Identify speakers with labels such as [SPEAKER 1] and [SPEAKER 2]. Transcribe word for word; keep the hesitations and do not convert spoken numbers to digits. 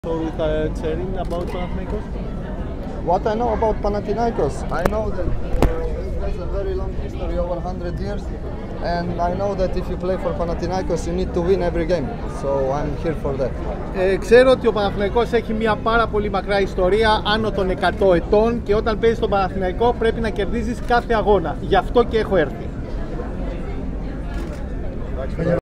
[SPEAKER 1] So with uh, Tserin about Panathinaikos?
[SPEAKER 2] What I know about Panathinaikos, I know that uh, it has a very long history, over one hundred years, and I know that if you play for Panathinaikos, you need to win every game. So I'm here for that.
[SPEAKER 1] Ε, ξέρω ότι ο Παναθηναϊκός έχει μια πάρα πολύ μακρά ιστορία, άνω των εκατό ετών, και όταν παίζεις στον Παναθηναϊκό πρέπει να κερδίζεις κάθε αγώνα. Γι' αυτό και έχω έρθει.